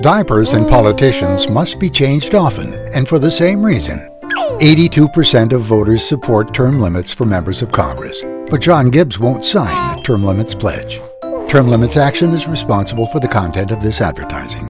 Diapers and politicians must be changed often, and for the same reason. 82% of voters support term limits for members of Congress, but John Gibbs won't sign the term limits pledge. Term limits action is responsible for the content of this advertising.